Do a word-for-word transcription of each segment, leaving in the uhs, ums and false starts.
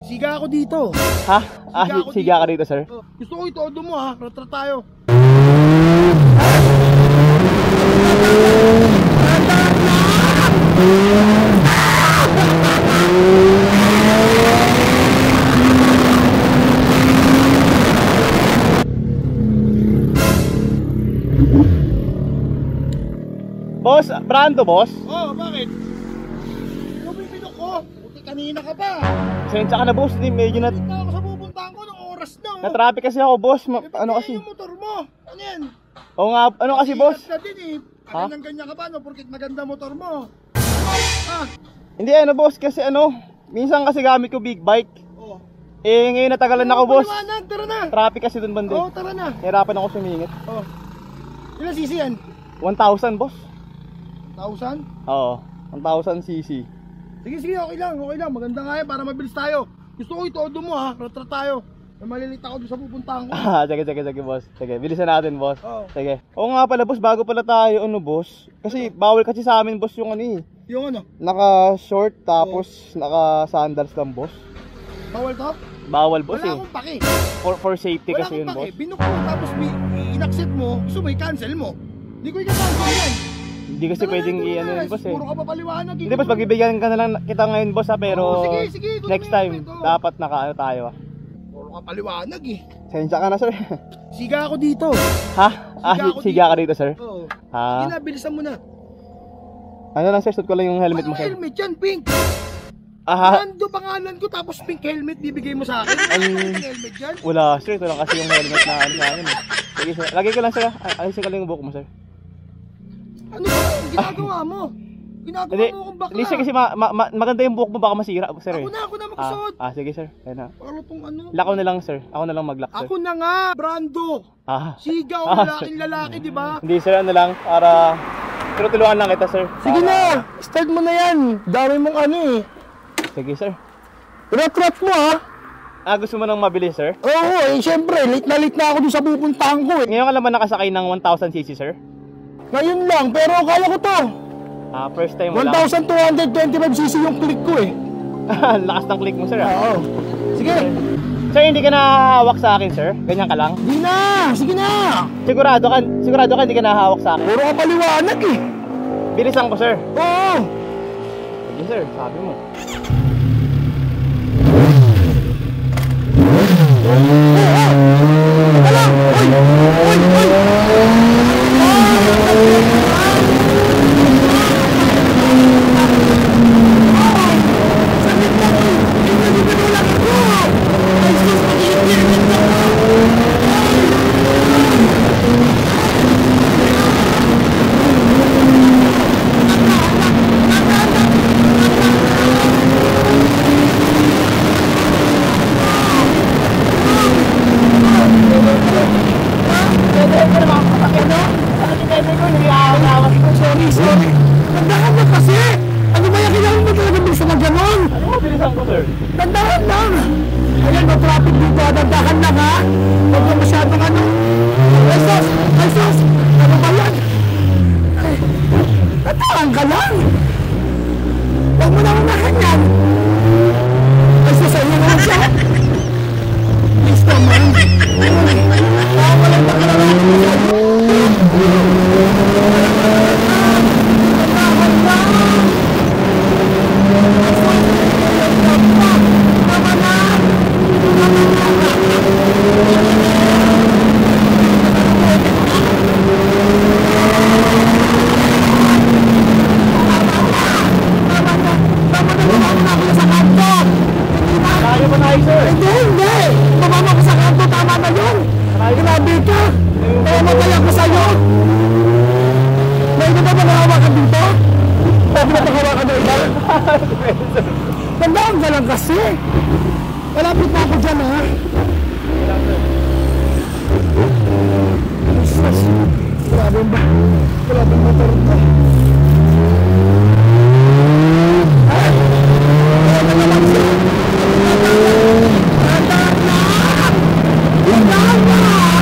Siga ako dito. Ha? Ah, Siga ako siga ka dito. dito, sir? Oh, gusto ko itodo mo ha, ratra tayo. Boss, Brando, boss? Oh, bakit? Bumibinok ko. Buti kanina ka pa. Sensya ka na, boss. Hindi, medyo na... Hindi ako sa pupuntahan ko ng oras na. Oh. Na-traffic kasi ako, boss. Ma Eh, ano ba't kasi? yung motor mo? Ano yan? Oo nga, ano kasi, boss? Sikat ka din eh. Ha? Ganyan-ganyan ka pa no? Porkit maganda motor mo. Ah, Hindi, ano, boss. Kasi ano, minsan kasi gamit ko big bike. oh. Eh, ngayon natagalan ako, boss. Paliwanag, tara na. Traffic kasi dun banda. Oh, tara na. Hirapan ako sumingit. Oh. Ilan cc yan? one thousand, boss. Thousand? Oo, one thousand cc. Sige, sige, okay lang, okay lang. Maganda nga yan para mabilis tayo. Gusto ko itodo mo ha, ratra tayo. May malilita ako doon sa pupuntahan ko. Ah, sige, sige, sige, boss. Sige, bilisan natin, boss. Oo. Sige. Oo nga pala, boss, bago pala tayo, ano, boss? Kasi bawal kasi sa amin, boss, yung ano eh. Yung ano? Naka-short, tapos naka-sandals lang, boss. Bawal to? Bawal, boss, Wala eh. akong pake. For, for safety Wala kasi yun, akong boss. pake. Binuk mo tapos in-accept mo, gusto mo i-cancel mo. Hindi ko i-cancel yan. Hindi kasi pwedeng i-ano yun, boss, eh. Puro ka pa paliwanag. Hindi, boss, pagbibigyan ka na lang kita ngayon, boss, ha, pero Oo, sige, sige, good next moment, time, oh. dapat naka-ano tayo, ha. Puro ka paliwanag eh. Sensya ka na, sir. Siga ako dito. Ha? Ah, Siga ako siga ka dito. dito, sir? Oo. Ha? Sige na, bilisan mo na. Ano lang, sir, suot ko lang yung helmet mo, Ano sir. helmet yan, pink? Ah, ha? Brando pangalan ko tapos pink helmet bibigay mo sa akin. Ay. Ano yung helmet yan? Wala, sir. Ito lang kasi yung helmet na ano sa akin, eh. Sige, sir. Lagay ko lang, sir. Ay- Ayusin ko lang yung buhok mo, sir. Ano ba? Ang ginagawa mo? Ginagawa Hindi, mo akong bakla. hindi, sir, kasi ma ma ma maganda yung buhok mo, baka masira, sir, eh. Ako na, ako na Ah, magsuot. ah, sige, sir. Ayun na. Para tong ano. Lakaw na lang, sir. Ako na lang mag-lock, sir. Ako na nga, Brando. Ah. Sigaw, Ah, lalaking lalaki, di ba? Hindi, sir, ano lang, para tinutulungan lang kita, sir. Sige Para- na, start mo na yan. Dami mong ano eh. Sige, sir. Rat-rat mo ha. Ah, gusto mo nang mabilis, sir? Oo, eh syempre, late na late na ako dun sa pupuntahan ko eh. Ngayon ka lang ba nakasakay ng one thousand cc, sir? Ngayon lang, pero kaya ko to. Ah, first time mo one lang. thousand two hundred twenty-five cc yung click ko eh. Lakas ng click mo, sir, ah. Oo. Sige, Sir, hindi ka nahahawak sa akin, sir? Ganyan ka lang? di na, sige na. Sigurado ka, sigurado ka hindi ka nahahawak sa akin? Puro ka paliwanag eh. Bilisan ko, sir. Oo. Sige, sir, sabi mo. Wala! Uy! Uy! Uy! Sakit na ko! Pinalibino lang ako! Ay, sus! Pag-iipirmin na ko! Sorry, sorry! Tandaan na kasi! Ano ba yung kailangan mo talaga bilisan na gano'n? Ano mo bilisan ko, sir? Tandaan lang! Ayan, may traffic dito. Dandahan lang ha! Huwag ka masyadong ano. Ay, sus! Ay, sus! Ano ba yan? Ay, tandaan ka lang! Huwag mo na unahan yan! Ay, sus! Ayun naman siya! Please naman! Nakawalan na ka naman! Tandaan lang! Kaya pa tayo, sir. Hindi, hindi! Tumama ko sa kanto, tama na yun! Grabe ka! Mamatay ako sa'yo! May iba ba nakahawakan dito? Pwede ba nakahawakan na iba? Tandaan ka lang kasi! Malapit na ako dyan ha! Jesus! Grabe ba? Grabe ang motor ko! Ay! Grabe na lang siya! Tandaan na! Tandaan na!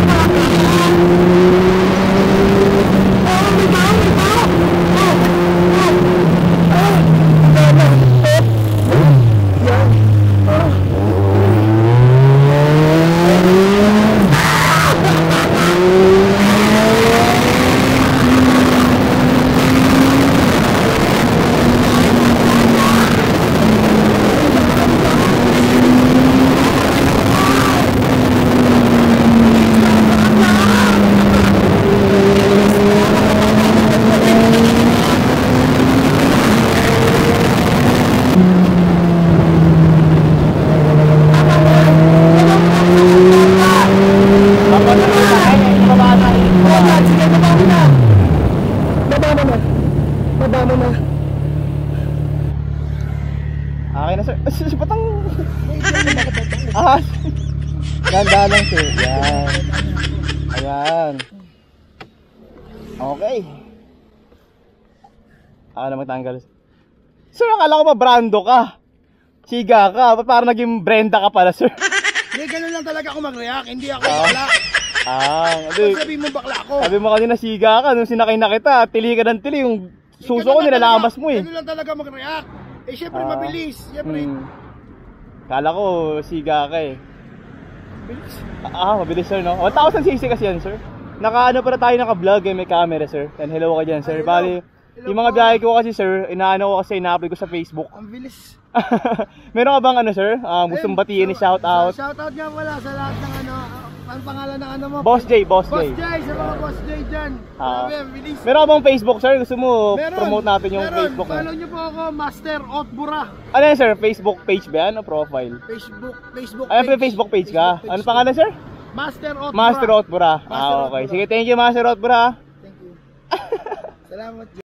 Oh, may tao! May tao! Oh! Oh! Oh! Tandaan na! Oh! Yan! Oh! Ah, ganda lang sir. Yan. Ayan. Okay. Ako na magtanggal. Sir, akala ko ba Brando ka? Siga ka. Ba't parang naging Brenda ka pala, sir? Hindi, ganun lang talaga ako mag-react. Hindi ako bakla. Ah, Kung sabihin mo bakla ako. sabi mo kanina siga ka. Nung sinakay na kita, tili ka ng tili. Yung suso ko nilalamas mo eh. Ganun lang talaga mag-react. Eh, syempre Ah. mabilis. Syempre. Hmm. Kala ko siga ka eh. Mabilis. Ah, mabilis sir, no? one thousand cc kasi yan, sir. Naka-ano pala tayo, naka-vlog eh, may camera, sir. And hello ka dyan, sir. Hello. Bali, Hello yung mga po. biyahe ko kasi, sir, inaano ko kasi, ina-upload ko sa Facebook. Ang bilis. Meron ka bang ano, sir? Um, gustong Ayun, batiin ni so, shout out? Shout out nga wala sa lahat ng ano. Ang pangalan ng ano mo? Boss J, Boss Boss J. J, sa mga Boss J dyan. Ah. Grabe, ang bilis. Meron ka bang Facebook, sir? Gusto mo Meron, promote natin yung meron. Facebook mo? Follow nyo po ako, Master Otbura. Ano yan, sir? Facebook page ba yan o profile? Facebook, Facebook Ay, may Facebook page ka? Facebook Ano page pangalan, sir? Master Otbura. Master Otbura. Master Ah, okay. Otbura. Sige, thank you, Master Otbura. Thank you. Salamat.